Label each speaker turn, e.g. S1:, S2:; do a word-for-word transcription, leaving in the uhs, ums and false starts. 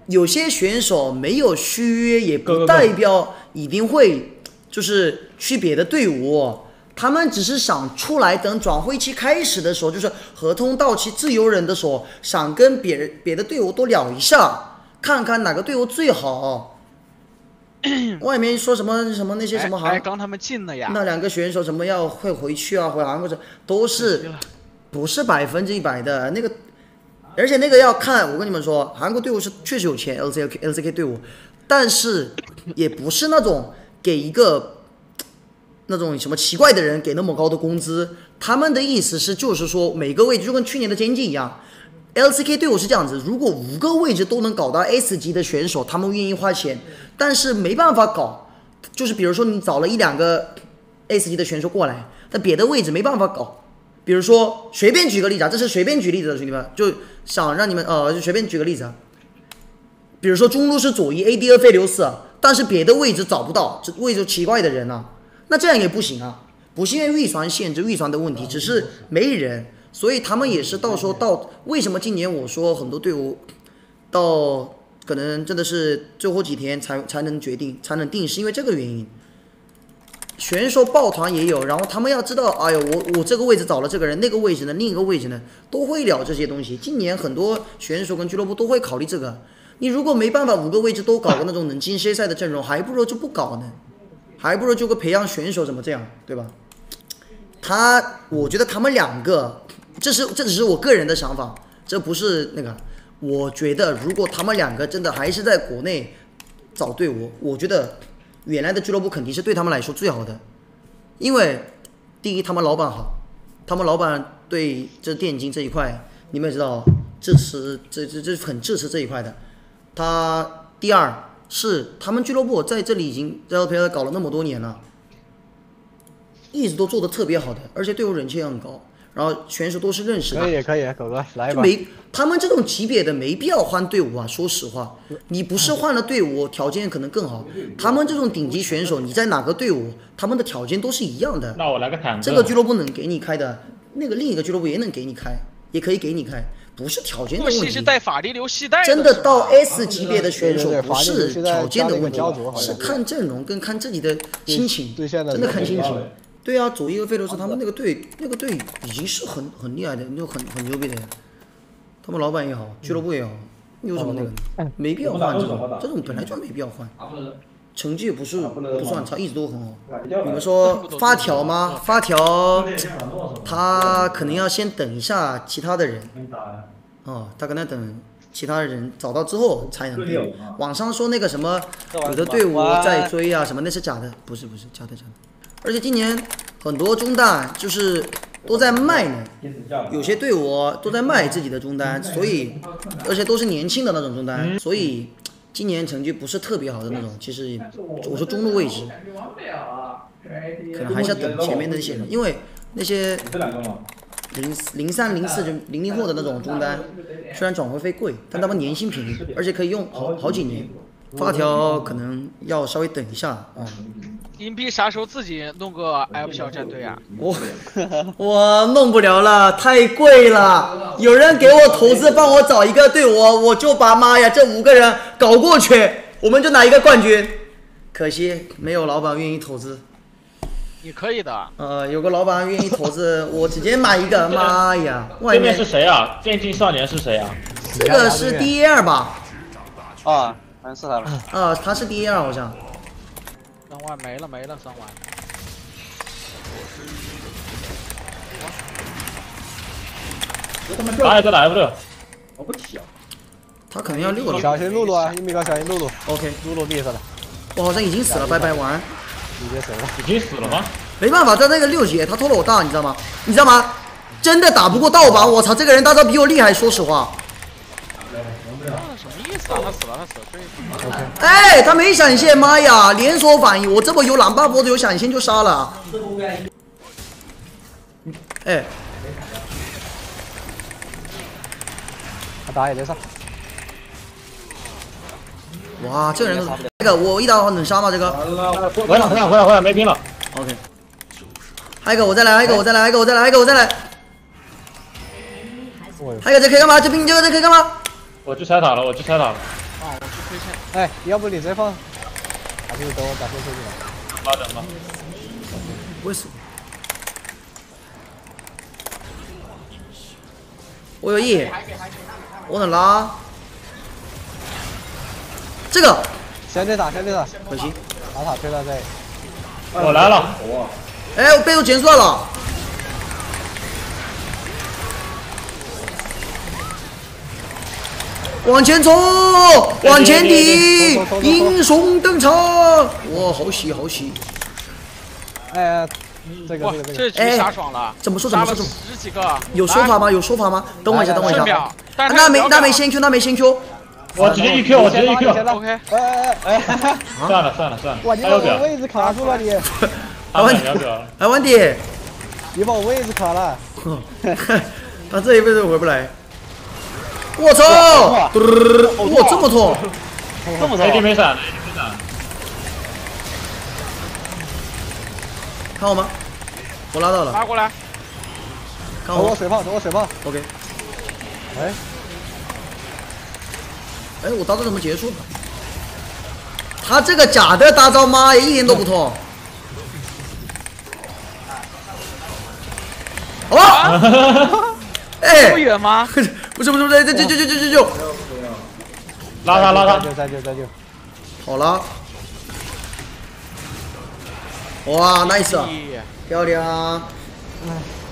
S1: 有些选手没有续约，也不代表一定会就是去别的队伍。他们只是想出来，等转会期开始的时候，就是合同到期自由人的时候，想跟别人别的队伍多聊一下，看看哪个队伍最好。外面说什么什么那些什么韩，
S2: 刚他们进了呀。
S1: 那两个选手什么要会回去啊，回韩国都是不是百分之一百的那个，而且那个要看。我跟你们说，韩国队伍是确实有钱 ，L C K L C K 队伍，但是也不是那种给一个。那种什么奇怪的人给那么高的工资，他们的意思是就是说每个位置就跟去年的监禁一样 ，L C K 队伍是这样子，如果五个位置都能搞到 S 级的选手，他们愿意花钱，但是没办法搞，就是比如说你找了一两个 S 级的选手过来，但别的位置没办法搞，比如说随便举个例子啊，这是随便举例子的兄弟们，就想让你们呃就随便举个例子啊，比如说中路是左一 A D 二费刘四，但是别的位置找不到，这位置奇怪的人啊。那这样也不行啊，不是因为预算限制、预算的问题，只是没人，所以他们也是到时候到为什么今年我说很多队伍到可能真的是最后几天才才能决定、才能定，是因为这个原因。选手抱团也有，然后他们要知道，哎呦，我我这个位置找了这个人，那个位置呢，另一个位置呢，都会聊这些东西。今年很多选手跟俱乐部都会考虑这个。你如果没办法五个位置都搞个那种冷静 C 赛的阵容，还不如就不搞呢。还不如就个培养选手怎么这样，对吧？他，我觉得他们两个，这是这只是我个人的想法，这不是那个。我觉得如果他们两个真的还是在国内找队伍，我觉得原来的俱乐部肯定是对他们来说最好的，因为第一他们老板好，他们老板对这电竞这一块，你们也知道支持，这这这很支持这一块的。他第二。是他们俱乐部在这里已经在 L P L 搞了那么多年了，一直都做的特别好的，而且队伍人气也很高，然后选手都是认识的。
S3: 可以可以，狗哥来吧。
S1: 没，他们这种级别的没必要换队伍啊！说实话，你不是换了队伍，条件可能更好。他们这种顶级选手，你在哪个队伍，他们的条件都是一样的。
S4: 那我来个坦克。
S1: 这个俱乐部能给你开的，那个另一个俱乐部也能给你开，也可以给你开。不是条件的问题，
S2: 是带法力流系带的，
S1: 真的到 S 级别的选手不是条件的问题，是看阵容跟看自己的心情，真的看心情。对啊，左一和费罗斯他们那个队，那个队已经是很很厉害的，就很很牛逼的。他们老板也好，俱乐部也好，有什么那个没必要换这种，这种本来就没必要换。成绩也不是不算差，一直都很好。你们说发条吗？发条，他可能要先等一下其他的人。哦，他可能等其他人找到之后才能定。网上说那个什么，有的队伍在追啊什么，那是假的，不是不是假的假的。而且今年很多中单就是都在卖呢，有些队伍都在卖自己的中单，所以而且都是年轻的那种中单，所以。今年成绩不是特别好的那种，其实我说中路位置，可能还是要等前面的那些人，因为那些零零三零四就零零后的那种中单，虽然转会费贵，但他们年薪便宜，而且可以用好好几年。发条可能要稍微等一下啊。
S2: 硬币啥时候自己弄个 F 小战队啊？
S1: 我我弄不了了，太贵了。有人给我投资，帮我找一个队伍，我就把妈呀这五个人搞过去，我们就拿一个冠军。可惜没有老板愿意投资。
S2: 你可以的。呃，
S1: 有个老板愿意投资，我直接买一个。妈呀！
S4: 对面是谁啊？电竞少年是谁啊？
S1: 这个是 D A 二吧？
S5: 啊。好像是他了。
S1: 啊，他是 D A 二好像。
S2: 三万没了没了，三万。
S4: 哎，这哪一个？
S5: 我不踢啊。
S1: 他可能要六个。
S3: 小心露露啊！一米高，小心露露。
S1: OK，
S3: 露露 miss 了。
S1: 我好像已经死了，拜拜，晚安。
S3: 直接死了。
S4: 已经死了吗？
S1: 没办法，在那个六级，他拖了我大，你知道吗？你知道吗？真的打不过盗版，我操，这个人大招比我厉害，说实话。
S2: 什么意思啊？他死了，他死了。
S1: 哎，他没闪现，妈呀！连锁反应，我这么有蓝 buff 有闪现就杀了。哎，
S3: 他打野在上。
S1: 哇，这个人，这个我一打能杀吗？这个？
S4: 回来回来回来回来，没兵了。
S1: OK。还有一个，我再来，还有一个，我再来，还有一个，我再来，还有一个，我再来。还有一个，这可以干嘛？这兵这个这可以干嘛？
S4: 我去拆塔了，我去拆塔了。
S2: 啊，我去推线。
S3: 哎，要不你直接放，还是等我把线推进来。
S4: 稍等吧。
S1: 为什么？我有 E， 我能拉。这个
S3: 先对塔，先对塔，
S1: 可惜。
S3: 把塔推到这里。
S4: 我来了。
S5: 哇！
S1: 哎，我被我减出来了。往前冲，往前顶，英雄登场！哇，好喜好喜！
S3: 哎，这个
S2: 哇
S3: 这个，这个，
S2: 这局杀爽了！
S1: 怎么说怎么说
S2: 杀了十几个。
S1: 有说法吗？有说法吗？等我一下，等我一下。
S2: 顺秒，但是
S1: 那没那没先 Q， 那没先 Q。
S4: 我直接一 Q， 我直接一 Q。
S2: OK。
S3: 哎哎哎！
S4: 算了算了算了，
S3: 哇，你把我位置卡住了你！
S1: 还问题？还问题？
S3: 你把我位置卡了。
S1: 他这一辈子回不来。我操！哇，这么痛！
S5: 这么
S4: ，A D
S5: 痛！
S4: 没闪，A D 没闪。
S1: 看我吗？我拉到了。
S2: 拉过来。
S1: 看我。
S3: 等我水炮，等我水炮。
S1: OK。
S3: 哎。
S1: 哎，我大招怎么结束了？他这个假的大招妈一点都不痛。好吧。哎，
S2: 这么远吗？
S1: 不是不是不是，这这这这这这就。
S4: 拉他拉他。
S3: 再救再救再救。
S1: 好了。哇 ，nice，漂亮。
S3: 哎。